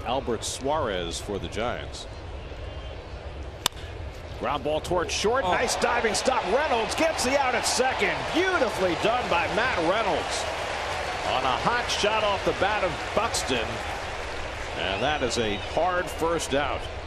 Albert Suarez for the Giants. Ground ball towards short. Nice diving stop. Reynolds gets the out at second. Beautifully done by Matt Reynolds on a hot shot off the bat of Buxton. And that is a hard first out.